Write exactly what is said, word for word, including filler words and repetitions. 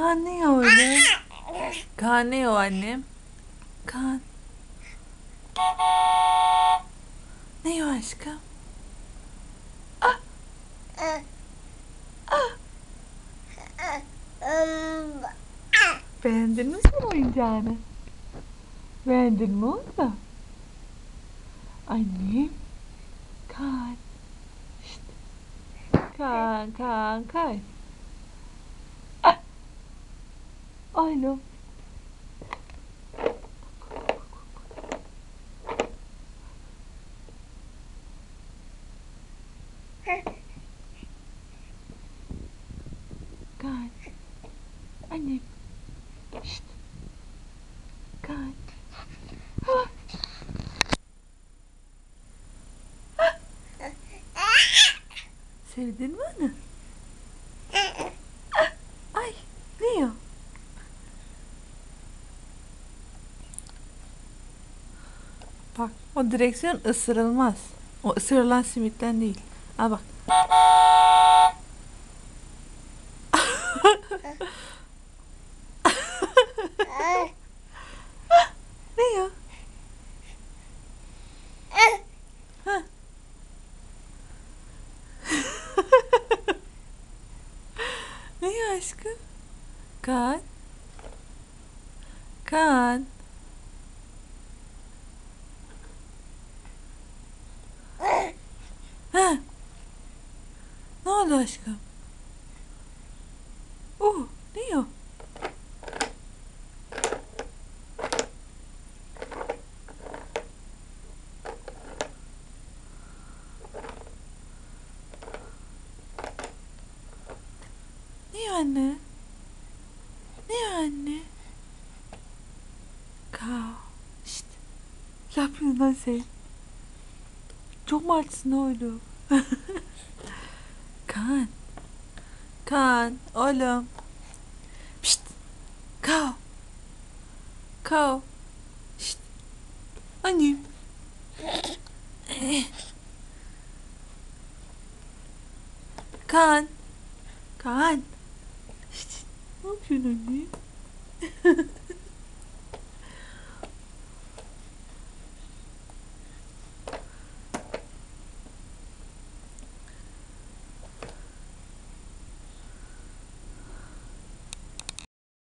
Kaan ne ya öyle? Kaan ne o annem? Kaan. Ne o aşkım? Ah. Ah. Beğendin mi sen oyuncağını? Beğendin mi onu? Annem. Kaan. Şşt. Kaan, Kaan, Kaan. Ah. Oğlum. Kaan. Annem. Şşt. Kaan. Ah. Sevdin mi onu? Ah. Ay. Ne o? Bak o direksiyon ısırılmaz. O ısırılan simitten değil. Al bak. Ne ya? Ha. Ne ya aşkım? Kaan. Kaan. Ha. Ne oldu aşkım? Uh, ne o? Ne o anne? Ne o anne? Ka. Şşt. Ne yapıyorsun lan sen? Çok martsın oğlum. Kaan. Kaan. Oğlum. Şşt. Kao. Kao. Şşt. Annem. Kaan. Kaan. Şşt. Ne yapıyorsun anne?